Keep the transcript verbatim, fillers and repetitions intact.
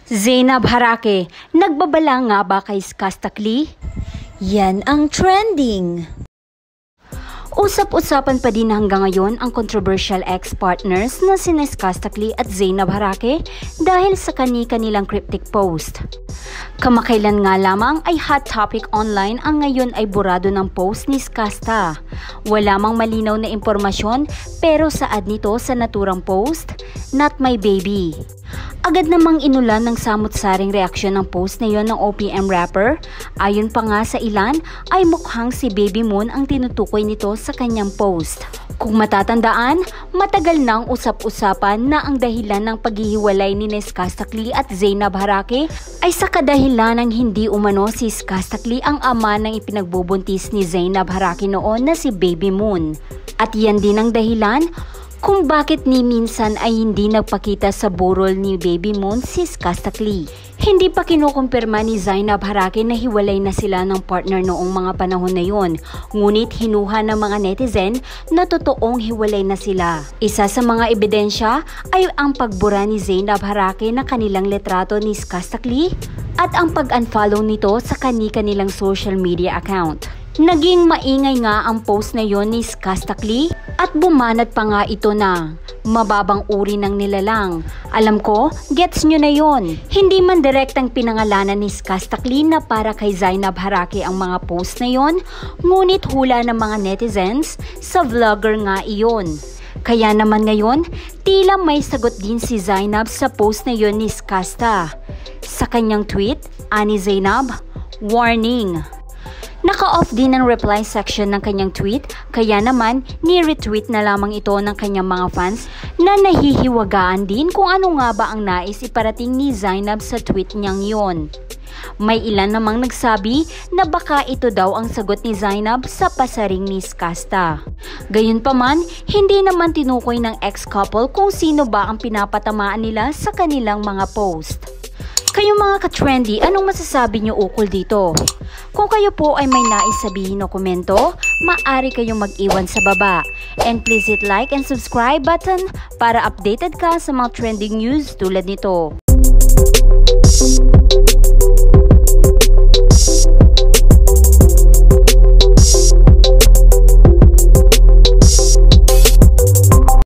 Zainab Harake, nagbabala nga ba kay Skastakli? Yan ang trending. Usap-usapan pa din hanggang ngayon ang controversial ex-partners na sina Skastakli at Zainab Harake dahil sa kani-kanilang cryptic post. Kamakailan nga lamang ay hot topic online ang ngayon ay burado ng post ni Skasta. Wala mang malinaw na impormasyon pero saad nito sa naturang post, "Not my baby." Agad namang inulan ng samut-saring reaksyon ng post na yon ng O P M rapper. Ayon pa nga sa ilan ay mukhang si Baby Moon ang tinutukoy nito sa kanyang post. Kung matatandaan, matagal nang usap-usapan na ang dahilan ng paghihiwalay ni Skastakli at Zainab Harake ay sa kadahilan ng hindi umano si Skastakli ang ama ng ipinagbubuntis ni Zainab Harake noon na si Baby Moon. At yan din ang dahilan kung bakit ni minsan ay hindi nagpakita sa burol ni Baby Moon si Skastakli. Hindi pa kinukumpirma ni Zainab Harake na hiwalay na sila ng partner noong mga panahon na yon. Ngunit hinuha ng mga netizen na totoong hiwalay na sila. Isa sa mga ebidensya ay ang pagbura ni Zainab Harake na kanilang litrato ni Skastakli at ang pag-unfollow nito sa kani-kanilang social media account. Naging maingay nga ang post na yon ni Skastakli at bumanat pa nga ito na mababang uri ng nilalang. Alam ko, gets nyo na yon. Hindi man direktang pinangalanan ni Skastakli na para kay Zainab Harake ang mga post na yon, ngunit hula ng mga netizens sa vlogger nga iyon. Kaya naman ngayon, tila may sagot din si Zainab sa post na yon ni Skasta. Sa kanyang tweet, ani Zainab, "Warning." Naka-off din ang reply section ng kanyang tweet, kaya naman ni-retweet na lamang ito ng kanyang mga fans na nahihiwagaan din kung ano nga ba ang nais iparating ni Zainab sa tweet niyang yon. May ilan namang nagsabi na baka ito daw ang sagot ni Zainab sa pasaring ni Skasta. Gayunpaman, hindi naman tinukoy ng ex-couple kung sino ba ang pinapatamaan nila sa kanilang mga post. Kayong mga ka-trendy, anong masasabi nyo ukol dito? Kung kayo po ay may nais sabihin o komento, maaari kayong mag-iwan sa baba. And please hit like and subscribe button para updated ka sa mga trending news tulad nito.